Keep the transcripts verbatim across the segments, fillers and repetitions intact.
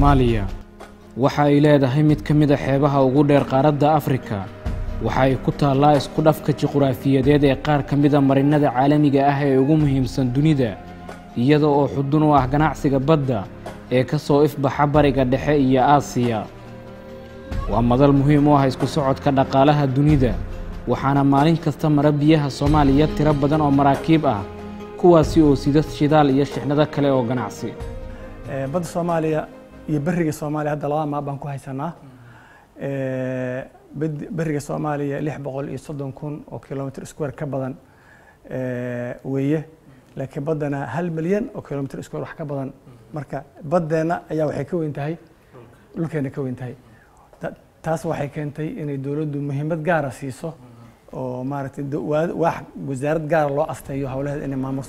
Soomaaliya waxa ay leedahay mid ka mid ah xeebaha ugu dheer qaaradda Afrika. waxa ay ku taallaa isku dhafka juqraafiyadeed ee qaar ka mid ah marinada caalamiga ah ee ugu muhiimsan dunida, iyada oo xudun u ah ganacsiga badda ee ka soo ifbaxa bariga dhexe iyo Aasiya. waa madal muhiim u ah isku socodka dhaqaalaha dunida, waxaana maalin kasta mara biyaha Soomaaliya tiro badan oo maraakiib ah, kuwaasi oo sida shidaal iyo shixnado kale oo ganacsi. badda Soomaaliya iyo bariga Soomaaliya hadda laba maab baan ku haysanaa. ee bariga Soomaaliya lix boqol iyo soddon kun oo kilomitir square ka badan ee weeye, laakiin baddana hal milyan oo kilomitir square wax ka badan. marka baddeena ayaa waxay ka weyn tahay dhulkeena ka weyn tahay. taas waxay keentay inay dawladdu muhiimad gaar ah siiso oo maaragtay wax wasaarad gaar loo asteeyo hawlaheeda inay maamuso.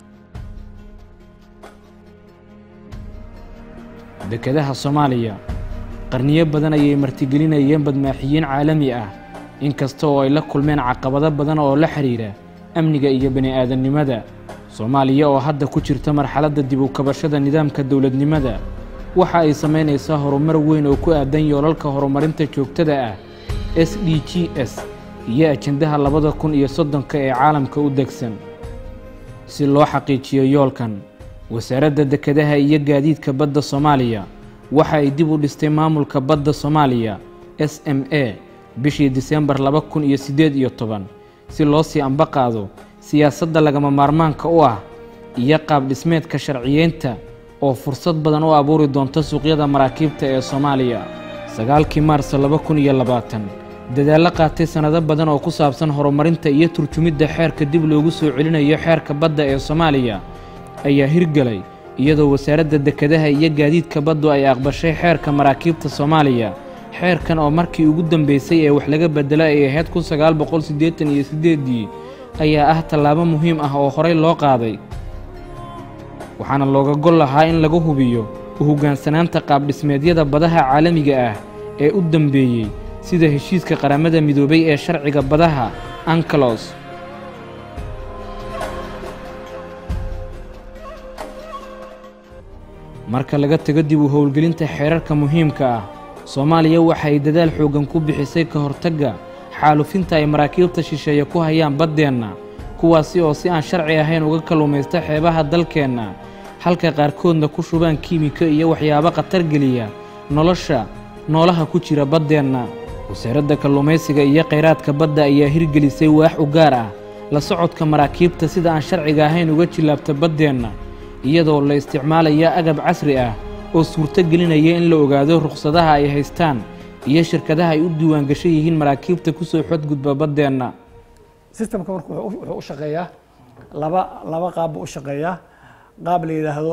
dekedaha Soomaaliya qarniyo badan ayay martigelinayeen badmaaxiyiin caalami ah, inkasta oo ay la kulmeen caqabado badan oo la xiriira amniga iyo bani'aadanimada. Soomaaliya oo hadda ku jirta marxaladda dib u kabashada nidaamka dawladnimada, waxa ay sameynaysaa horumar weyn oo ku aadan yoolalka horumarinta joogtada ah S D G S iyo ajendaha labada kun iyo soddonka ee caalamka u degsan. si loo xaqiijiyo yoolkan, wasaaradda dekedaha iyo gaadiidka badda Soomaaliya waxa ay dib u dhistay maamulka badda Soomaaliya S M A bishii Diseembar laba kun iyo siddeed iyo toban si loo sii ambaqaado siyaasadda lagama maarmaanka u ah iyo qaab dhismeedka sharciyeynta oo fursad badan u abuuri doonta suuqyada maraakiibta ee Soomaaliya. sagaalkii Maarso laba kun iyo labaatan, dadaal qaatay sanado badan oo ku saabsan horumarinta iyo turjumidda xeerka dib loogu soo celinayo xeerka badda ee Soomaaliya ayaa hirgalay, iyadoo wasaaradda dekedaha iyo gaadiidka baddu ay aqbashay xeerka maraakiibta Soomaaliya. xeerkan oo markii ugu dambeysay ee wax laga bedelay ay ahayd kun sagaal boqol siddeetan iyo siddeed ayaa ah tallaabo muhiim ah oo horey loo qaaday, waxaana looga gol lahaa in lagu hubiyo u hoggaansanaanta qaab dhismeedyada badaha caalamiga ah ee u dambeeyey, sida heshiiska qaramada midoobay ee sharciga badaha UNCLOS. marka laga tago dib u howlgelinta xeerarka muhiimka ah, Soomaaliya waxa ay dadaal xoogan ku bixisay ka hortagga xaalufinta ay maraakiibta shisheeye ku hayaan baddeenna, kuwaasi oo si aan sharci ahayn uga kalluumaysta xeebaha dalkeenna, halka qaarkoodna ku shubaan kiimiko iyo waxyaabo khatar geliya nolosha noolaha ku jira baddeenna. wasaaradda kalluumaysiga iyo kheyraadka badda ayaa hirgelisay waax u gaar ah la socodka maraakiibta sida aan sharciga ahayn uga jilaabta baddeenna, iyadoo la isticmaalaya agab casri ah oo suurto gelinaya in la ogaado ruqsadaha ay haystaan iyo shirkadaha ay u diiwaan gashan yihiin maraakiibta ku soo xadgudba baddeenna. systemka marka wuxuu u shaqeeyaa laba laba qaab u shaqeeyaa. qaab la yiraahdo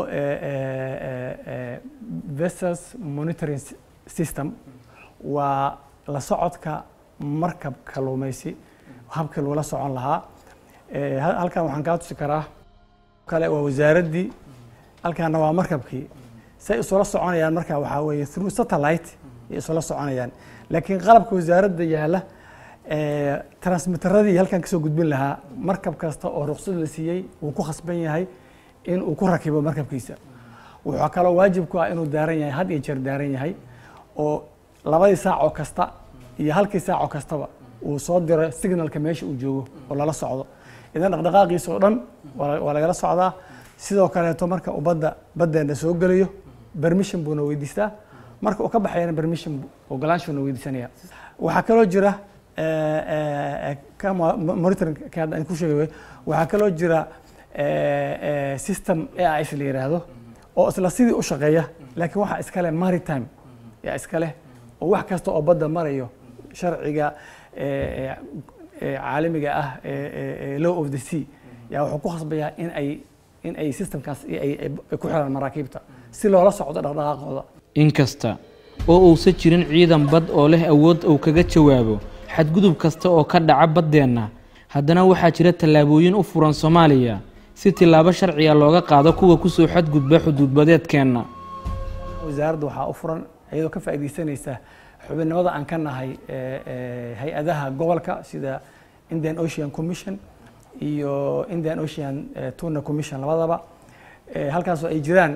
vessels monitoring system waa la socodka markab kalluumaysi habka loola socon lahaa. halkan waxaan ka tusi karaa kale waa wasaaraddii, halkaana waa markabkii. say isula soconayaan marka waxa weeye through satellite ay isula soconayaan, laakiin qalabka wasaaradda yaala ee transmitteradii halkan ka soo gudbin lahaa markab kasta oo ruqsad la siiyay uu ku khasban yahay in uu ku rakibo markabkiisa. wuxuu kaloo waajib ku ah inuu daaran yahay, had iyo jeer daaran yahay, oo labadii saac oo kasta iyo halkii saac oo kastaba uu soo diro signalka meesha uu joogo oo lala socdo. idan dhaqdhaqaaqiisa oo dhan waa lagala socdaa. sidoo kaleeto marka uu badda baddeena soo gelayo permission buuna weydiistaa, marka uu ka baxayana permission ogolaanshuuna weydiisanaya. waxaa kaloo jira monitoring ka aan ku sheegay, waxaa kaloo jira system A I S la yiraahdo oo isla sidii u shaqeeya, laakiin waxa iska leh maritime yaa iska leh, oo wax kasta oo badda marayo sharciga caalamiga ah ee law of the sea yaa wuxuu ku khasbayaa in ay in ay systemkaas ay ku xiraan maraakiibta si loola socdo dhaqdhaqaaqooda. inkasta oo uusan jirin ciidan bad oo leh awood uu kaga jawaabo xadgudub kasta oo ka dhaca baddeenna, haddana waxaa jira tallaabooyin u furan Soomaaliya si tilaabo sharci ah looga qaado kuwa ku soo xadgudba xuduudbadeedkeenna. wasaaradda waxaa u furan iyadoo ka faa'iideysanaysa xubinnimada aan ka nahay hay-adaha gobolka sida Indian Ocean Commission iyo Indian Ocean Tuna Commission labadaba, halkaasoo ay jiraan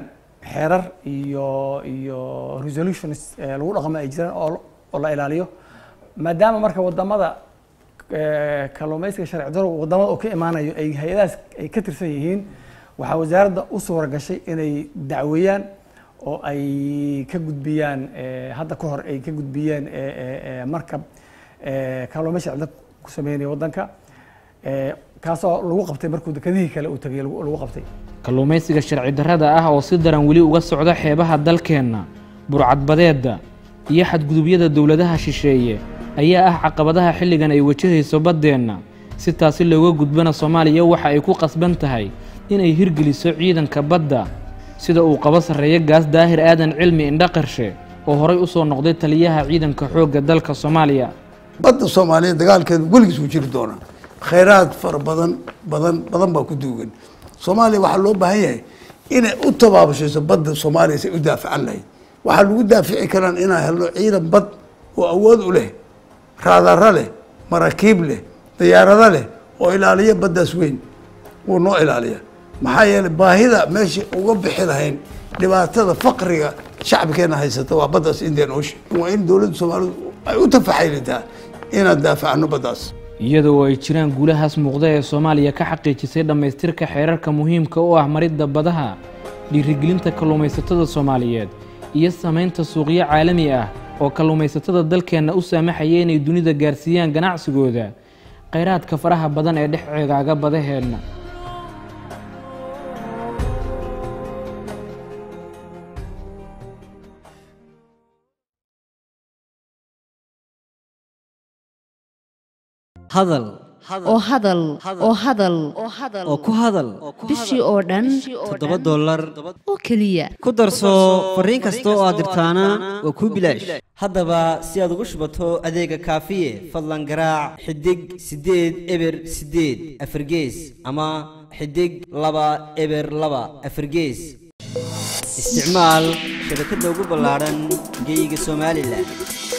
xeerar iyo iyo resolutions lagu dhaqmo ay jiraan oo oo la ilaaliyo maadaama marka wadamada kalluumaysiga sharci darro wadamada oo ka imaanayo ay hay'adahaas ay ka tirsan yihiin waxaa wasaaradda u suura gashay inay dacweeyaan oo ay ka gudbiyaan hadda ka hor ay ka gudbiyeen markab kalluumaysi sharci darro ku sameynaya waddanka kaasoo lagu qabtay markuu dekedihii kale uu tagay lagu qabtay kalluumaysiga sharci darrada ah oo si daran weli uga socda xeebaha dalkeenna burcadbadeedda iyo xadgudubyada dowladaha shisheeye ayaa ah caqabadaha xilligan ay wajahayso baddeenna si taasi looga gudbana Soomaaliya waxa ay ku qasban tahay inay hirgeliso ciidanka badda sida uu qabo sareeyo gaas daahir aadan cilmi indha qarshe oo horay u soo noqday taliyaha ciidanka xoogga dalka Soomaaliya badda Soomaaliya dagaalkeedu weligiis uu jiri doonaa khayraad far badan badan badan baa ku duugan Soomaaliya waxa loo baahan yahay inay u tabaabasho badda Soomaaliya si u daafacan lahayd waxa lagu daafici karaan inay helno ciidan bad oo awood u leh raadar leh maraakiib leh diyaarado leh oo ilaaliya baddaas weyn oo noo ilaaliya maxaa yeelay baahida meeshii uga bixi lahayn dhibaatada faqriga shacabkeena haysata waa baddaas Indian Ocean waa in dowladda Soomaaliya ay u tafaxaylataa inaan daafacno baddaas iyadoo ay jiraan guulahaas muuqda ee Soomaaliya ka xaqiijisay dhamaystirka xeerarka muhiimka u ah maridda badaha dhiirigelinta kalluumaysatada Soomaaliyeed iyo sameynta suuqyo caalami ah oo kalluumaysatada dalkeena u saamaxaya inay dunida gaarsiiyaan ganacsigooda khayraadka faraha badan ee dhex ceegaaga badaheena hadal oo hadal oo hadal oo ku hadal bishii oo dhan toddoba dollar oo kaliya ku darso fariin kasta oo aad dirtaana waa ku bilaash haddaba si aad ugu shubato adeega kaafiye fadlan garaac xidig sideed eber sideed afargees ama xidig laba eber laba afargees isticmaal shabakadda ugu ballaaran geyga Soomaaliland.